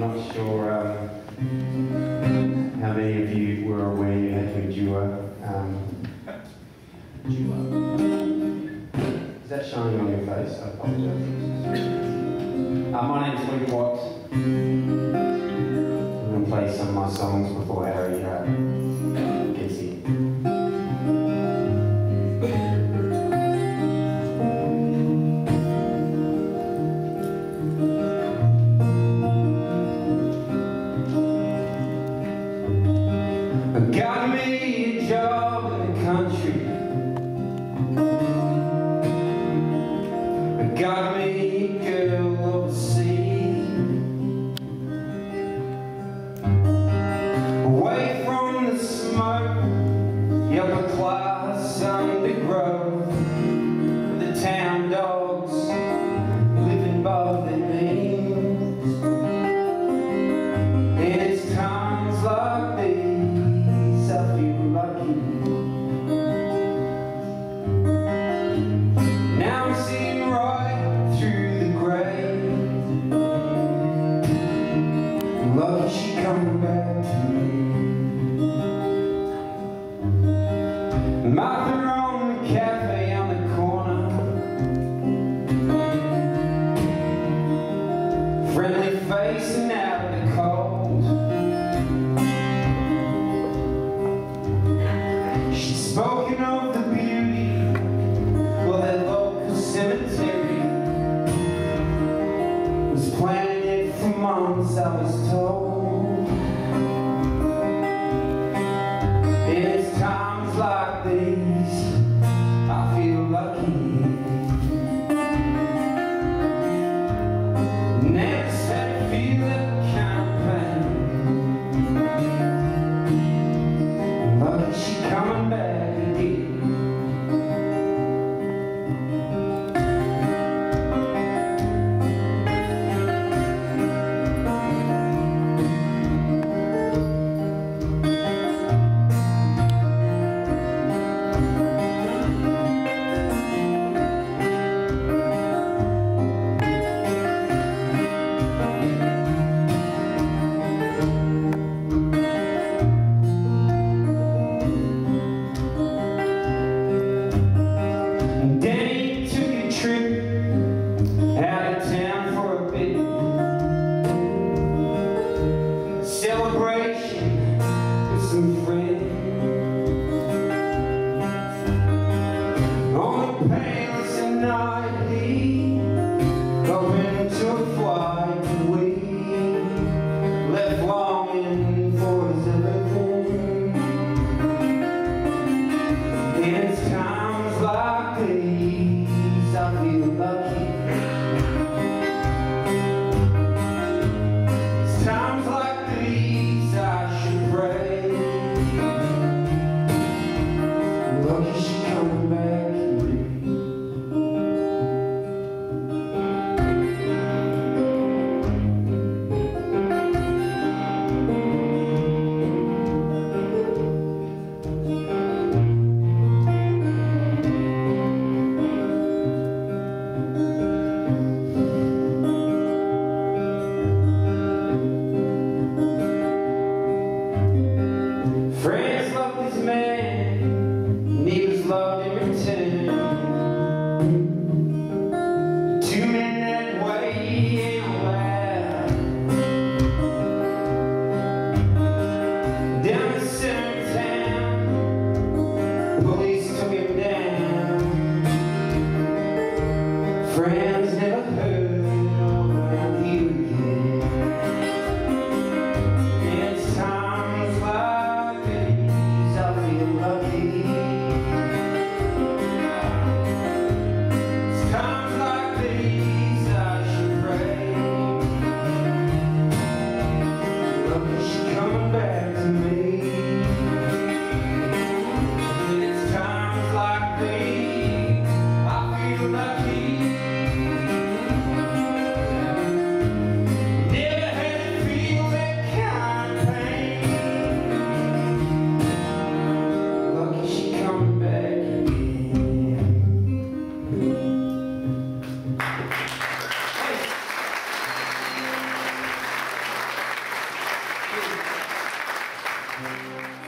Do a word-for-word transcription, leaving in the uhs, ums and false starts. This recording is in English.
not sure um, how many of you were aware you had to endure. Um, is that showing on your face? I apologise. Uh, my name's Luke Watts. I'm going to play some of my songs before Harry uh, gets here. Got me a job in the country. Got me a girl overseas. Away from the smoke, the upper class undergrowth, the town dogs living above their means. And it's times like these I feel lucky. Now I'm seeing right through the grey. Lucky she coming back to me. Martha on the cafe on the corner, friendly facing out in the cold. She's spoken of the beauty, well, that local cemetery was planning it for months, I was told. And it's times like these I feel lucky. Never had to feel that kind of pain. Lucky she coming back again. Danny took a trip out of town for a bit. Celebration with some friends. On the palest night he opened to a flight, and we left longing for his everything. And it's times like these I feel lucky. It's times like these I should pray. Lucky she coming back to me. Friends loved this man, and he was loved in return. Two men that way and loud. Down the center of town, police took him down. Friends never heard around here again. And it's times like these you.